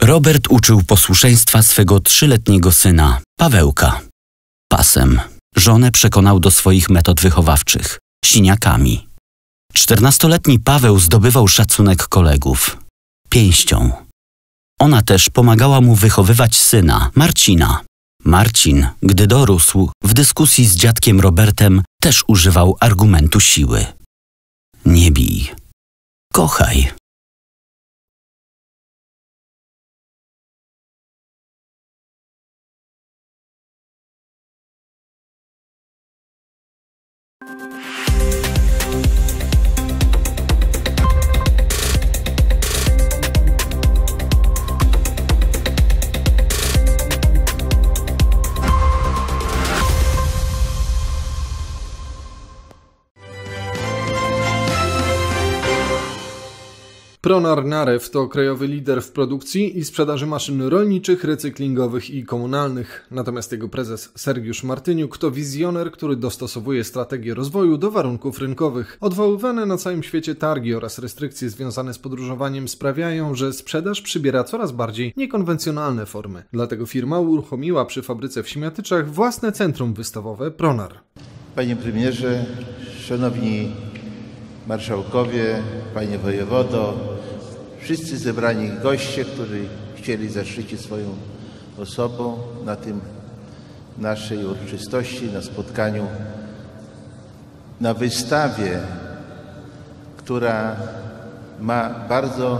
Robert uczył posłuszeństwa swego 3-letniego syna, Pawełka. Pasem. Żonę przekonał do swoich metod wychowawczych. Siniakami. 14-letni Paweł zdobywał szacunek kolegów. Pięścią. Ona też pomagała mu wychowywać syna, Marcina. Marcin, gdy dorósł, w dyskusji z dziadkiem Robertem też używał argumentu siły. Nie bij. Kochaj. Pronar Narew to krajowy lider w produkcji i sprzedaży maszyn rolniczych, recyklingowych i komunalnych. Natomiast jego prezes Sergiusz Martyniuk to wizjoner, który dostosowuje strategię rozwoju do warunków rynkowych. Odwoływane na całym świecie targi oraz restrykcje związane z podróżowaniem sprawiają, że sprzedaż przybiera coraz bardziej niekonwencjonalne formy. Dlatego firma uruchomiła przy fabryce w Siemiatyczach własne centrum wystawowe Pronar. Panie premierze, szanowni marszałkowie, panie wojewodo, wszyscy zebrani goście, którzy chcieli zaszczycić swoją osobą na tym naszej uroczystości, na spotkaniu, na wystawie, która ma bardzo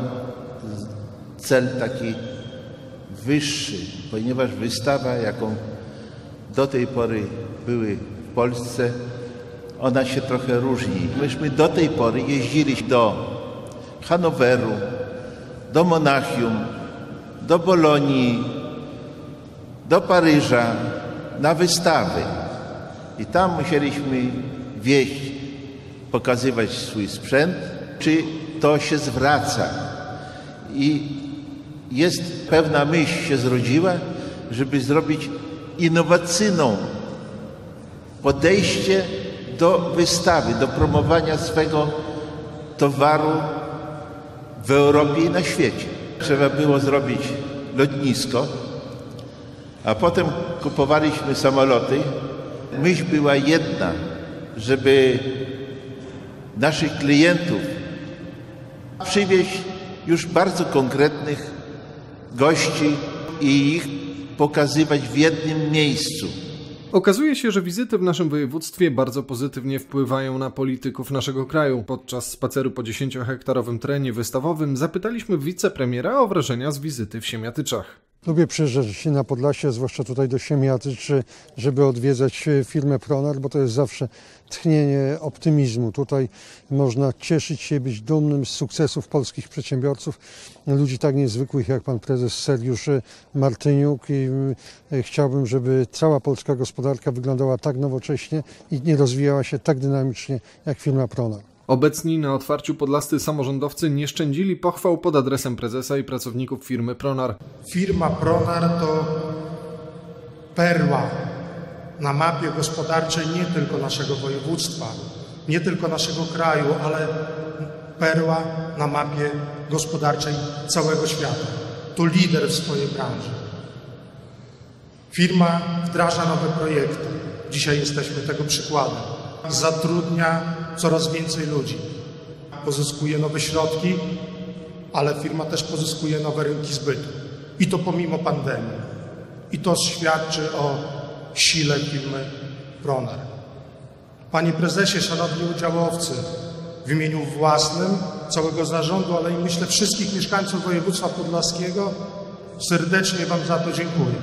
cel taki wyższy, ponieważ wystawa, jaką do tej pory były w Polsce, ona się trochę różni. Myśmy do tej pory jeździli do Hanoweru, do Monachium, do Bolonii, do Paryża na wystawy. I tam musieliśmy wieść, pokazywać swój sprzęt, czy to się zwraca. I jest pewna myśl się zrodziła, żeby zrobić innowacyjną podejście do wystawy, do promowania swego towaru w Europie i na świecie. Trzeba było zrobić lotnisko, a potem kupowaliśmy samoloty. Myśl była jedna, żeby naszych klientów przywieźć już bardzo konkretnych gości i ich pokazywać w jednym miejscu. Okazuje się, że wizyty w naszym województwie bardzo pozytywnie wpływają na polityków naszego kraju. Podczas spaceru po 10-hektarowym terenie wystawowym zapytaliśmy wicepremiera o wrażenia z wizyty w Siemiatyczach. Lubię przyjeżdżać na Podlasie, zwłaszcza tutaj do Siemiatycz, żeby odwiedzać firmę Pronar, bo to jest zawsze tchnienie optymizmu. Tutaj można cieszyć się, być dumnym z sukcesów polskich przedsiębiorców, ludzi tak niezwykłych jak pan prezes Sergiusz Martyniuk i chciałbym, żeby cała polska gospodarka wyglądała tak nowocześnie i nie rozwijała się tak dynamicznie jak firma Pronar. Obecni na otwarciu podlascy samorządowcy nie szczędzili pochwał pod adresem prezesa i pracowników firmy Pronar. Firma Pronar to perła na mapie gospodarczej nie tylko naszego województwa, nie tylko naszego kraju, ale perła na mapie gospodarczej całego świata. To lider w swojej branży. Firma wdraża nowe projekty. Dzisiaj jesteśmy tego przykładem. Zatrudnia coraz więcej ludzi. Pozyskuje nowe środki, ale firma też pozyskuje nowe rynki zbytu. I to pomimo pandemii. I to świadczy o sile firmy Pronar. Panie prezesie, szanowni udziałowcy, w imieniu własnym, całego zarządu, ale i myślę wszystkich mieszkańców województwa podlaskiego serdecznie wam za to dziękuję.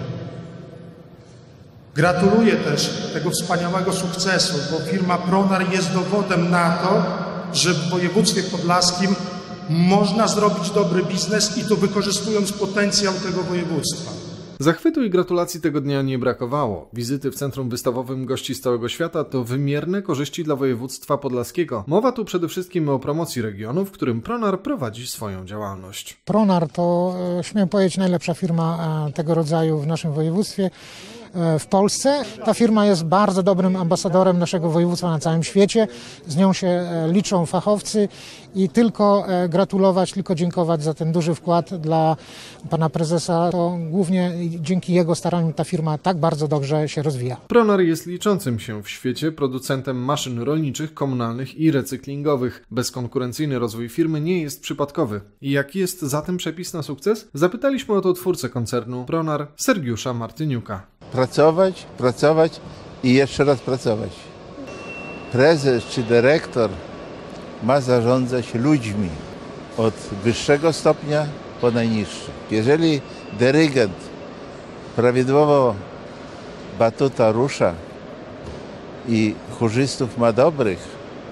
Gratuluję też tego wspaniałego sukcesu, bo firma Pronar jest dowodem na to, że w województwie podlaskim można zrobić dobry biznes i to wykorzystując potencjał tego województwa. Zachwytu i gratulacji tego dnia nie brakowało. Wizyty w centrum wystawowym gości z całego świata to wymierne korzyści dla województwa podlaskiego. Mowa tu przede wszystkim o promocji regionu, w którym Pronar prowadzi swoją działalność. Pronar to, śmiem powiedzieć, najlepsza firma tego rodzaju w naszym województwie. w Polsce. Ta firma jest bardzo dobrym ambasadorem naszego województwa na całym świecie. Z nią się liczą fachowcy i tylko gratulować, tylko dziękować za ten duży wkład dla pana prezesa. To głównie dzięki jego staraniom ta firma tak bardzo dobrze się rozwija. Pronar jest liczącym się w świecie producentem maszyn rolniczych, komunalnych i recyklingowych. Bezkonkurencyjny rozwój firmy nie jest przypadkowy. I jaki jest zatem przepis na sukces? Zapytaliśmy o to twórcę koncernu Pronar, Sergiusza Martyniuka. Pracować i jeszcze raz pracować. Prezes czy dyrektor ma zarządzać ludźmi od wyższego stopnia po najniższy. Jeżeli dyrygent prawidłowo batuta rusza i chórzystów ma dobrych,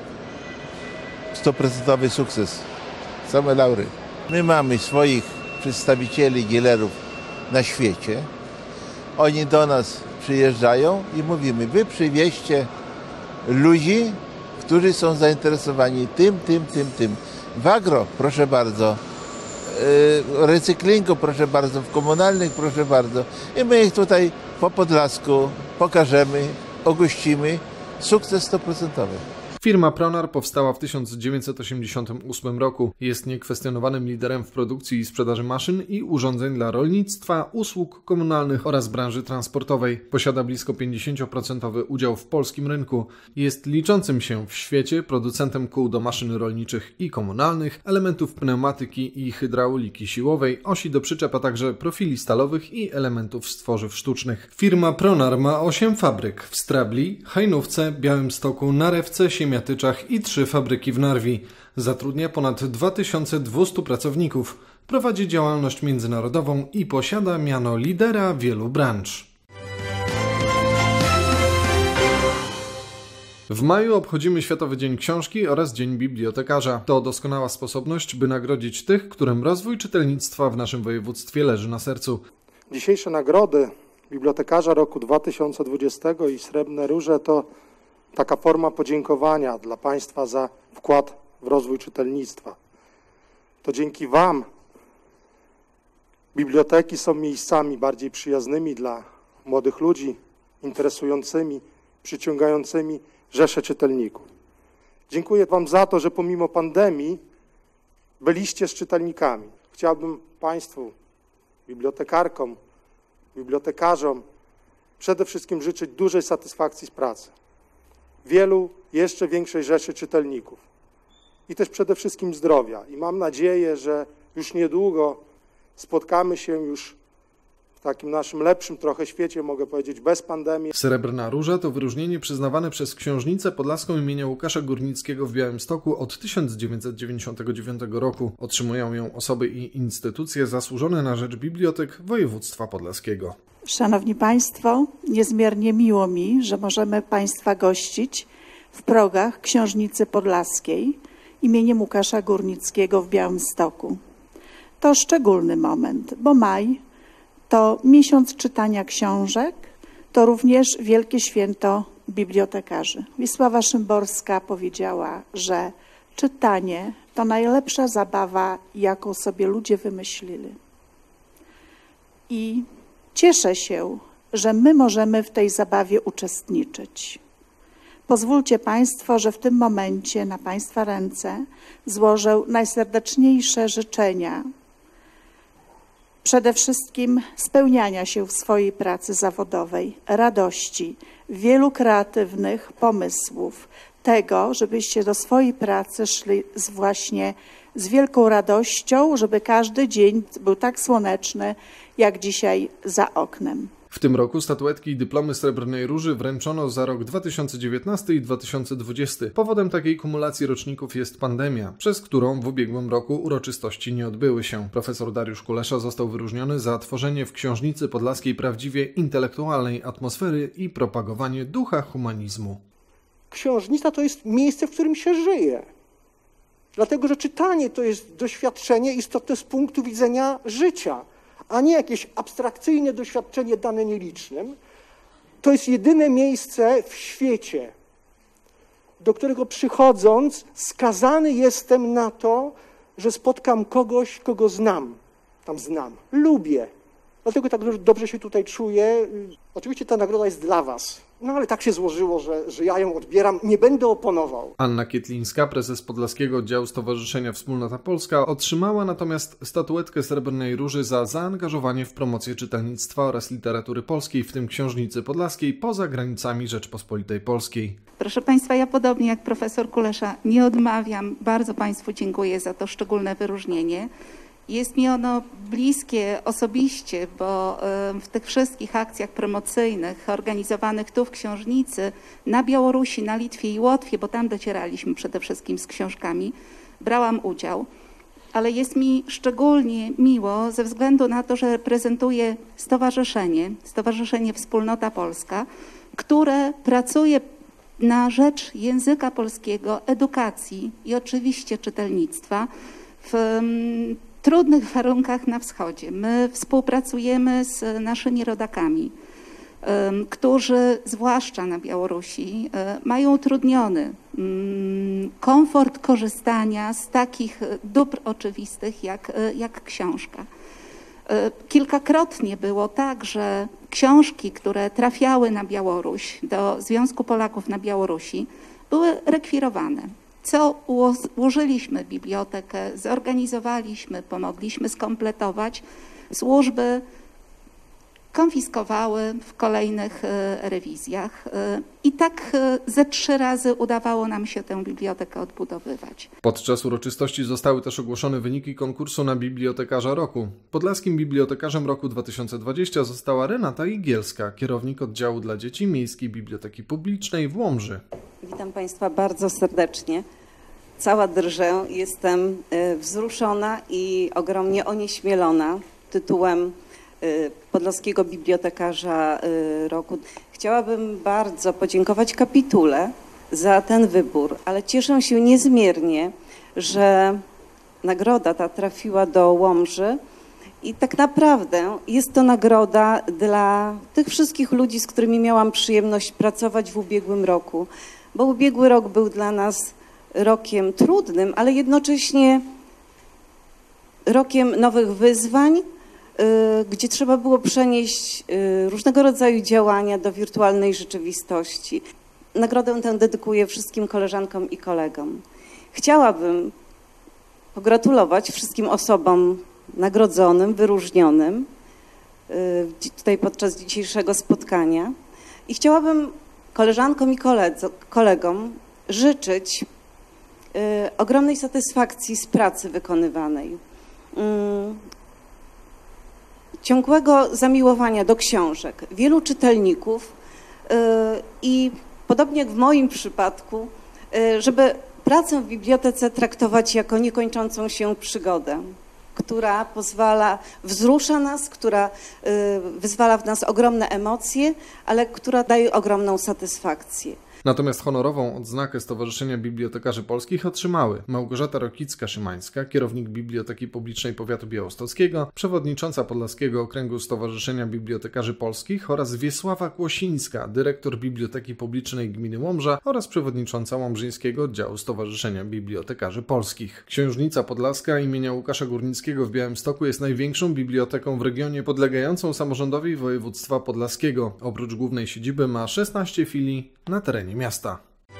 100% sukces, same laury. My mamy swoich przedstawicieli dealerów na świecie. Oni do nas przyjeżdżają i mówimy, wy przywieźcie ludzi, którzy są zainteresowani tym. W agro, proszę bardzo, recyklingu, proszę bardzo, w komunalnych, proszę bardzo. I my ich tutaj po Podlasku pokażemy, ogościmy. Sukces 100%. Firma Pronar powstała w 1988 roku. Jest niekwestionowanym liderem w produkcji i sprzedaży maszyn i urządzeń dla rolnictwa, usług komunalnych oraz branży transportowej. Posiada blisko 50% udział w polskim rynku. Jest liczącym się w świecie producentem kół do maszyn rolniczych i komunalnych, elementów pneumatyki i hydrauliki siłowej, osi do przyczep, a także profili stalowych i elementów z tworzyw sztucznych. Firma Pronar ma 8 fabryk w Strabli, Hajnówce, Białymstoku, Narewce, Siemiatyczach i 3 fabryki w Narwi. Zatrudnia ponad 2200 pracowników. Prowadzi działalność międzynarodową i posiada miano lidera wielu branż. W maju obchodzimy Światowy Dzień Książki oraz Dzień Bibliotekarza. To doskonała sposobność, by nagrodzić tych, którym rozwój czytelnictwa w naszym województwie leży na sercu. Dzisiejsze nagrody Bibliotekarza roku 2020 i Srebrne Róże to taka forma podziękowania dla Państwa za wkład w rozwój czytelnictwa. To dzięki Wam biblioteki są miejscami bardziej przyjaznymi dla młodych ludzi, interesującymi, przyciągającymi rzesze czytelników. Dziękuję Wam za to, że pomimo pandemii byliście z czytelnikami. Chciałbym Państwu, bibliotekarkom, bibliotekarzom przede wszystkim życzyć dużej satysfakcji z pracy. Wielu jeszcze większej rzeszy czytelników i też przede wszystkim zdrowia. I mam nadzieję, że już niedługo spotkamy się już w takim naszym lepszym trochę świecie, mogę powiedzieć, bez pandemii. Srebrna Róża to wyróżnienie przyznawane przez Książnicę Podlaską imienia Łukasza Górnickiego w Białymstoku od 1999 roku. Otrzymują ją osoby i instytucje zasłużone na rzecz bibliotek województwa podlaskiego. Szanowni Państwo, niezmiernie miło mi, że możemy Państwa gościć w progach Książnicy Podlaskiej imieniem Łukasza Górnickiego w Białymstoku. To szczególny moment, bo maj to miesiąc czytania książek, to również wielkie święto bibliotekarzy. Wisława Szymborska powiedziała, że czytanie to najlepsza zabawa, jaką sobie ludzie wymyślili. I cieszę się, że my możemy w tej zabawie uczestniczyć. Pozwólcie Państwo, że w tym momencie na Państwa ręce złożę najserdeczniejsze życzenia. Przede wszystkim spełniania się w swojej pracy zawodowej, radości, wielu kreatywnych pomysłów, tego, żebyście do swojej pracy szli właśnie z wielką radością, żeby każdy dzień był tak słoneczny, jak dzisiaj za oknem. W tym roku statuetki i dyplomy Srebrnej Róży wręczono za rok 2019 i 2020. Powodem takiej kumulacji roczników jest pandemia, przez którą w ubiegłym roku uroczystości nie odbyły się. Profesor Dariusz Kulesza został wyróżniony za tworzenie w Książnicy Podlaskiej prawdziwie intelektualnej atmosfery i propagowanie ducha humanizmu. Książnica to jest miejsce, w którym się żyje. Dlatego, że czytanie to jest doświadczenie istotne z punktu widzenia życia, a nie jakieś abstrakcyjne doświadczenie dane nielicznym. To jest jedyne miejsce w świecie, do którego przychodząc skazany jestem na to, że spotkam kogoś, kogo znam. Lubię. Dlatego tak dobrze się tutaj czuję. Oczywiście ta nagroda jest dla was. No ale tak się złożyło, że ja ją odbieram. Nie będę oponował. Anna Kietlińska, prezes Podlaskiego Oddziału Stowarzyszenia Wspólnota Polska, otrzymała natomiast statuetkę Srebrnej Róży za zaangażowanie w promocję czytelnictwa oraz literatury polskiej, w tym książnicy podlaskiej, poza granicami Rzeczpospolitej Polskiej. Proszę Państwa, ja podobnie jak profesor Kulesza nie odmawiam. Bardzo Państwu dziękuję za to szczególne wyróżnienie. Jest mi ono bliskie osobiście, bo w tych wszystkich akcjach promocyjnych organizowanych tu w Książnicy, na Białorusi, na Litwie i Łotwie, bo tam docieraliśmy przede wszystkim z książkami, brałam udział. Ale jest mi szczególnie miło ze względu na to, że reprezentuję Stowarzyszenie Wspólnota Polska, które pracuje na rzecz języka polskiego, edukacji i oczywiście czytelnictwa w trudnych warunkach na wschodzie. My współpracujemy z naszymi rodakami, którzy zwłaszcza na Białorusi mają utrudniony komfort korzystania z takich dóbr oczywistych jak książka. Kilkakrotnie było tak, że książki, które trafiały na Białoruś, do Związku Polaków na Białorusi, były rekwirowane. Co ułożyliśmy bibliotekę, zorganizowaliśmy, pomogliśmy skompletować, służby konfiskowały w kolejnych rewizjach i tak ze 3 razy udawało nam się tę bibliotekę odbudowywać. Podczas uroczystości zostały też ogłoszone wyniki konkursu na Bibliotekarza Roku. Podlaskim Bibliotekarzem Roku 2020 została Renata Igielska, kierownik oddziału dla dzieci Miejskiej Biblioteki Publicznej w Łomży. Witam Państwa bardzo serdecznie. Cała drżę, jestem wzruszona i ogromnie onieśmielona tytułem Podlaskiego Bibliotekarza Roku. Chciałabym bardzo podziękować kapitule za ten wybór, ale cieszę się niezmiernie, że nagroda ta trafiła do Łomży i tak naprawdę jest to nagroda dla tych wszystkich ludzi, z którymi miałam przyjemność pracować w ubiegłym roku, bo ubiegły rok był dla nas rokiem trudnym, ale jednocześnie rokiem nowych wyzwań, gdzie trzeba było przenieść różnego rodzaju działania do wirtualnej rzeczywistości. Nagrodę tę dedykuję wszystkim koleżankom i kolegom. Chciałabym pogratulować wszystkim osobom nagrodzonym, wyróżnionym tutaj podczas dzisiejszego spotkania i chciałabym koleżankom i kolegom życzyć ogromnej satysfakcji z pracy wykonywanej, ciągłego zamiłowania do książek, wielu czytelników i podobnie jak w moim przypadku, żeby pracę w bibliotece traktować jako niekończącą się przygodę, która wzrusza nas, która wyzwala w nas ogromne emocje, ale która daje ogromną satysfakcję. Natomiast honorową odznakę Stowarzyszenia Bibliotekarzy Polskich otrzymały Małgorzata Rokicka-Szymańska, kierownik Biblioteki Publicznej Powiatu Białostockiego, przewodnicząca Podlaskiego Okręgu Stowarzyszenia Bibliotekarzy Polskich oraz Wiesława Kłosińska, dyrektor Biblioteki Publicznej Gminy Łomża oraz przewodnicząca Łomżyńskiego Oddziału Stowarzyszenia Bibliotekarzy Polskich. Książnica Podlaska imienia Łukasza Górnickiego w Białymstoku jest największą biblioteką w regionie podlegającą samorządowi województwa podlaskiego. Oprócz głównej siedziby ma 16 filii na terenie miasta.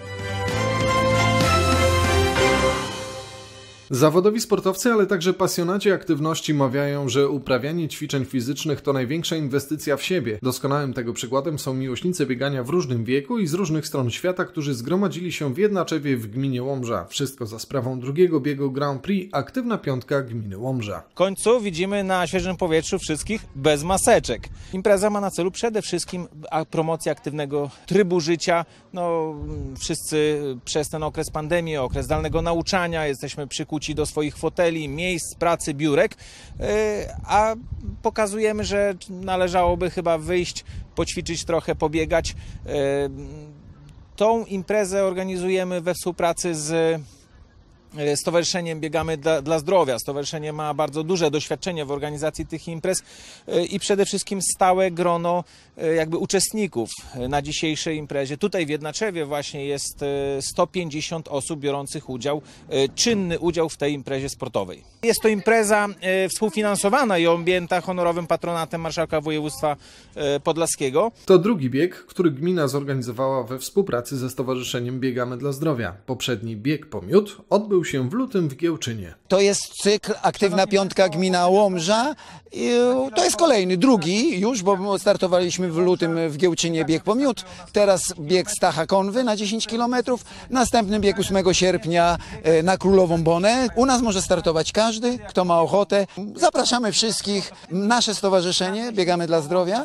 Zawodowi sportowcy, ale także pasjonaci aktywności mawiają, że uprawianie ćwiczeń fizycznych to największa inwestycja w siebie. Doskonałym tego przykładem są miłośnicy biegania w różnym wieku i z różnych stron świata, którzy zgromadzili się w Jednaczewie w gminie Łomża. Wszystko za sprawą drugiego biegu Grand Prix Aktywna Piątka gminy Łomża. W końcu widzimy na świeżym powietrzu wszystkich bez maseczek. Impreza ma na celu przede wszystkim promocję aktywnego trybu życia. Wszyscy przez ten okres pandemii, okres zdalnego nauczania jesteśmy przykuci do swoich foteli, miejsc pracy, biurek, a pokazujemy, że należałoby chyba wyjść, poćwiczyć trochę, pobiegać. Tą imprezę organizujemy we współpracy z Stowarzyszeniem Biegamy dla Zdrowia. Stowarzyszenie ma bardzo duże doświadczenie w organizacji tych imprez i przede wszystkim stałe grono jakby uczestników na dzisiejszej imprezie. Tutaj w Jednaczewie właśnie jest 150 osób biorących udział, czynny udział w tej imprezie sportowej. Jest to impreza współfinansowana i objęta honorowym patronatem marszałka województwa podlaskiego. To drugi bieg, który gmina zorganizowała we współpracy ze Stowarzyszeniem Biegamy dla Zdrowia. Poprzedni bieg po miód odbył się w lutym w Giełczynie. To jest cykl Aktywna Piątka Gmina Łomża. To jest kolejny, drugi już, bo startowaliśmy w lutym w Giełczynie bieg po miód. Teraz bieg Stacha Konwy na 10 km. Następny bieg 8 sierpnia na Królową Bonę. U nas może startować każdy, kto ma ochotę. Zapraszamy wszystkich. Nasze stowarzyszenie Biegamy dla Zdrowia.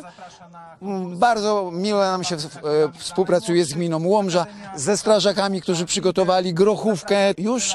Bardzo miło nam się współpracuje z gminą Łomża, ze strażakami, którzy przygotowali grochówkę. Już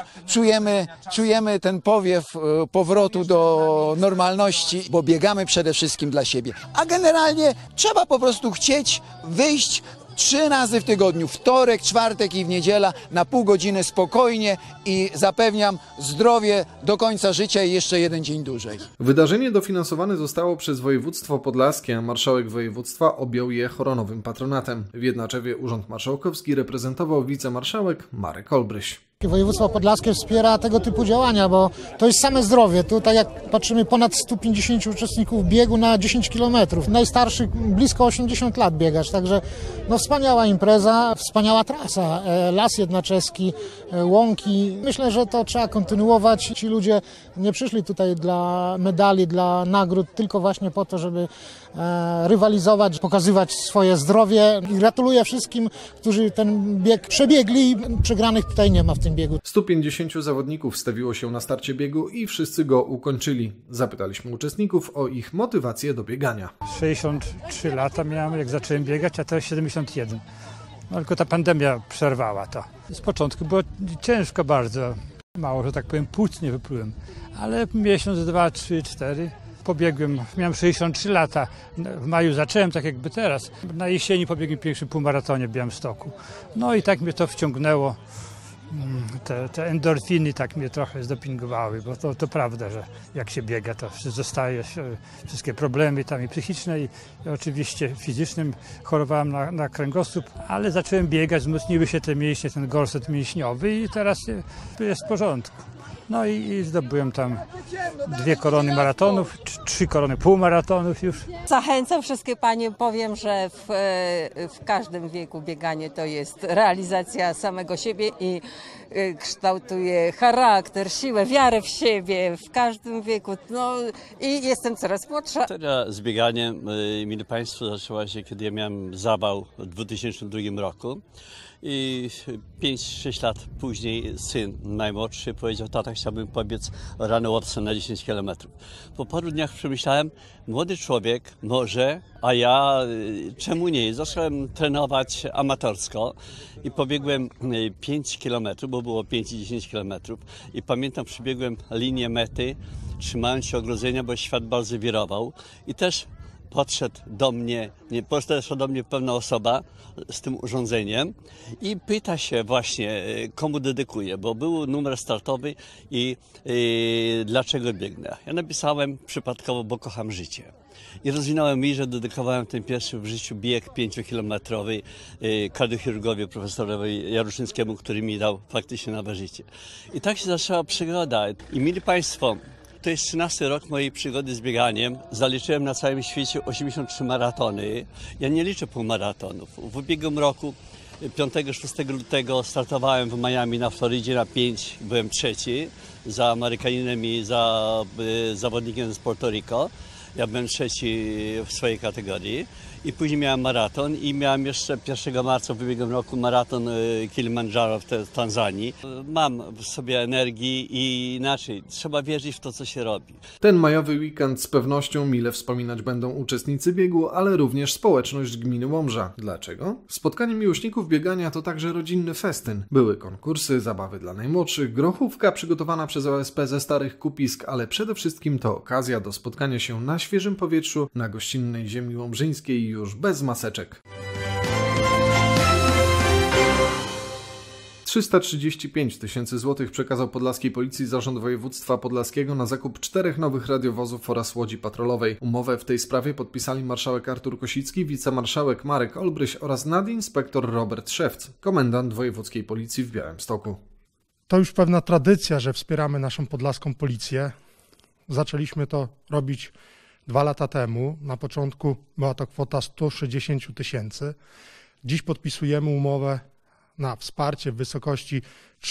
czujemy ten powiew powrotu do normalności, bo biegamy przede wszystkim dla siebie. A generalnie trzeba po prostu chcieć wyjść 3 razy w tygodniu, wtorek, czwartek i w niedziela, na pół godziny spokojnie i zapewniam zdrowie do końca życia i jeszcze 1 dzień dłużej. Wydarzenie dofinansowane zostało przez województwo podlaskie, a marszałek województwa objął je honorowym patronatem. W Jednaczewie Urząd Marszałkowski reprezentował wicemarszałek Marek Olbryś. Województwo podlaskie wspiera tego typu działania, bo to jest same zdrowie. Tutaj jak patrzymy, ponad 150 uczestników biegu na 10 km. Najstarszych blisko 80 lat biegacz, także no wspaniała impreza, wspaniała trasa. Las Jednaczeski, łąki. Myślę, że to trzeba kontynuować. Ci ludzie nie przyszli tutaj dla medali, dla nagród, tylko właśnie po to, żeby rywalizować, pokazywać swoje zdrowie. I gratuluję wszystkim, którzy ten bieg przebiegli. Przegranych tutaj nie ma w tym biegu. 150 zawodników stawiło się na starcie biegu i wszyscy go ukończyli. Zapytaliśmy uczestników o ich motywację do biegania. 63 lata miałem, jak zacząłem biegać, a teraz 71. No, tylko ta pandemia przerwała to. Z początku było ciężko bardzo. Mało, że tak powiem, płuc nie wyplułem. Ale miesiąc, 2, 3, 4 pobiegłem. Miałem 63 lata. W maju zacząłem, tak jakby teraz. Na jesieni pobiegłem pierwszy półmaratonie w Białymstoku. No i tak mnie to wciągnęło. Te endorfiny tak mnie trochę zdopingowały, bo to prawda, że jak się biega, to zostaje wszystkie problemy tam i psychiczne i oczywiście fizycznym. Chorowałem na kręgosłup, ale zacząłem biegać, wzmocniły się te mięśnie, ten gorset mięśniowy i teraz jest w porządku. No i zdobyłem tam 2 korony maratonów, 3 korony półmaratonów już. Zachęcam wszystkie panie, powiem, że w każdym wieku bieganie to jest realizacja samego siebie i kształtuje charakter, siłę, wiarę w siebie w każdym wieku. No i jestem coraz młodsza. Historia z bieganiem, mili państwo, zaczęła się, kiedy ja miałem zawał w 2002 roku. I 5-6 lat później syn najmłodszy powiedział: tata, chciałbym pobiec rano łowcem na 10 km. Po paru dniach przemyślałem, młody człowiek może, a ja czemu nie? Zacząłem trenować amatorsko i pobiegłem 5 km, bo było 5 i 10 km. I pamiętam, przebiegłem linię mety, trzymając się ogrodzenia, bo świat bardzo wirował. I też podszedł do mnie pewna osoba z tym urządzeniem i pyta się właśnie, komu dedykuje, bo był numer startowy i dlaczego biegnę. Ja napisałem przypadkowo, bo kocham życie. I rozwinąłem mi, że dedykowałem ten pierwszy w życiu bieg 5-kilometrowy kardiochirurgowi profesorowi Jaruszyńskiemu, który mi dał faktycznie nowe życie. I tak się zaczęła przygoda. I mili państwo, to jest 13 rok mojej przygody z bieganiem. Zaliczyłem na całym świecie 83 maratony. Ja nie liczę półmaratonów. W ubiegłym roku 5-6 lutego startowałem w Miami na Florydzie na 5. Byłem trzeci za Amerykaninem i za zawodnikiem z Puerto Rico. Ja byłem trzeci w swojej kategorii. I później miałem maraton i miałem jeszcze 1 marca w ubiegłym roku maraton Kilimandżaro w Tanzanii. Mam w sobie energii i inaczej, trzeba wierzyć w to, co się robi. Ten majowy weekend z pewnością mile wspominać będą uczestnicy biegu, ale również społeczność gminy Łomża. Dlaczego? Spotkanie miłośników biegania to także rodzinny festyn. Były konkursy, zabawy dla najmłodszych, grochówka przygotowana przez OSP ze starych kupisk, ale przede wszystkim to okazja do spotkania się na świeżym powietrzu, na gościnnej ziemi łomżyńskiej już bez maseczek. 335 000 złotych przekazał podlaskiej policji Zarząd Województwa Podlaskiego na zakup 4 nowych radiowozów oraz łodzi patrolowej. Umowę w tej sprawie podpisali marszałek Artur Kosicki, wicemarszałek Marek Olbryś oraz nadinspektor Robert Szewc, komendant wojewódzkiej policji w Białymstoku. To już pewna tradycja, że wspieramy naszą podlaską policję. Zaczęliśmy to robić 2 lata temu. Na początku była to kwota 160 000. Dziś podpisujemy umowę na wsparcie w wysokości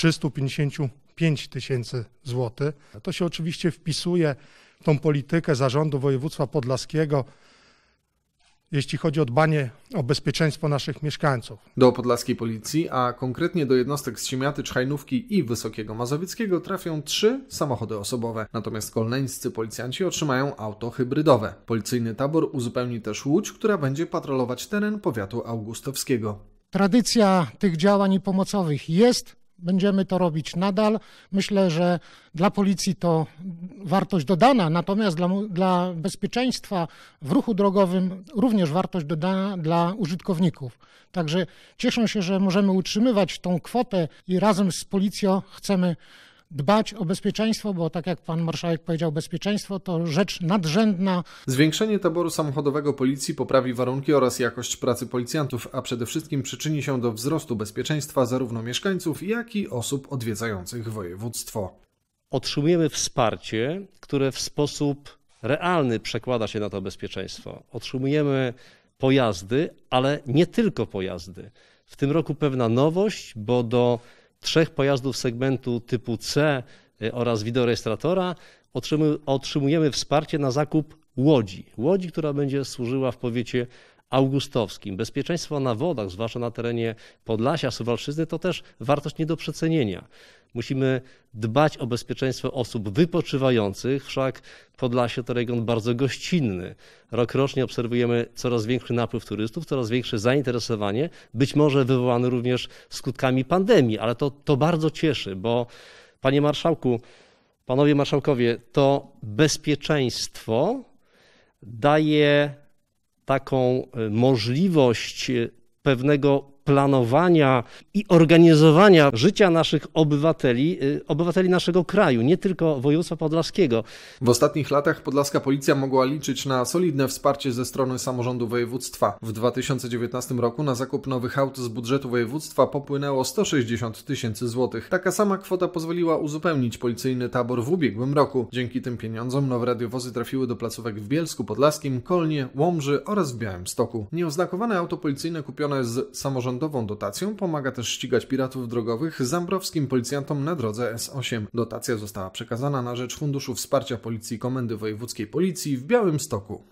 355 000 złotych. To się oczywiście wpisuje w tą politykę Zarządu Województwa Podlaskiego, jeśli chodzi o dbanie o bezpieczeństwo naszych mieszkańców. Do podlaskiej policji, a konkretnie do jednostek z Siemiaty, Czajnówki i Wysokiego Mazowieckiego trafią 3 samochody osobowe. Natomiast kolneńscy policjanci otrzymają auto hybrydowe. Policyjny tabor uzupełni też łódź, która będzie patrolować teren powiatu augustowskiego. Tradycja tych działań pomocowych jest. Będziemy to robić nadal. Myślę, że dla policji to wartość dodana, natomiast dla bezpieczeństwa w ruchu drogowym również wartość dodana dla użytkowników. Także cieszę się, że możemy utrzymywać tą kwotę i razem z policją chcemy dbać o bezpieczeństwo, bo tak jak pan marszałek powiedział, bezpieczeństwo to rzecz nadrzędna. Zwiększenie taboru samochodowego policji poprawi warunki oraz jakość pracy policjantów, a przede wszystkim przyczyni się do wzrostu bezpieczeństwa zarówno mieszkańców, jak i osób odwiedzających województwo. Otrzymujemy wsparcie, które w sposób realny przekłada się na to bezpieczeństwo. Otrzymujemy pojazdy, ale nie tylko pojazdy. W tym roku pewna nowość, bo do 3 pojazdów segmentu typu C oraz wideorejestratora otrzymujemy wsparcie na zakup łodzi, która będzie służyła w powiecie augustowskim. Bezpieczeństwo na wodach, zwłaszcza na terenie Podlasia, Suwalszczyzny, to też wartość nie do przecenienia. Musimy dbać o bezpieczeństwo osób wypoczywających, wszak Podlasie to region bardzo gościnny. Rokrocznie obserwujemy coraz większy napływ turystów, coraz większe zainteresowanie, być może wywołane również skutkami pandemii, ale to bardzo cieszy, bo panie marszałku, panowie marszałkowie, to bezpieczeństwo daje taką możliwość pewnego planowania i organizowania życia naszych obywateli naszego kraju, nie tylko województwa podlaskiego. W ostatnich latach podlaska policja mogła liczyć na solidne wsparcie ze strony samorządu województwa. W 2019 roku na zakup nowych aut z budżetu województwa popłynęło 160 000 złotych. Taka sama kwota pozwoliła uzupełnić policyjny tabor w ubiegłym roku. Dzięki tym pieniądzom nowe radiowozy trafiły do placówek w Bielsku Podlaskim, Kolnie, Łomży oraz w Białymstoku. Nieoznakowane auto policyjne kupione z samorządową dotacją pomaga też ścigać piratów drogowych zambrowskim policjantom na drodze S8. Dotacja została przekazana na rzecz Funduszu Wsparcia Policji Komendy Wojewódzkiej Policji w Białymstoku.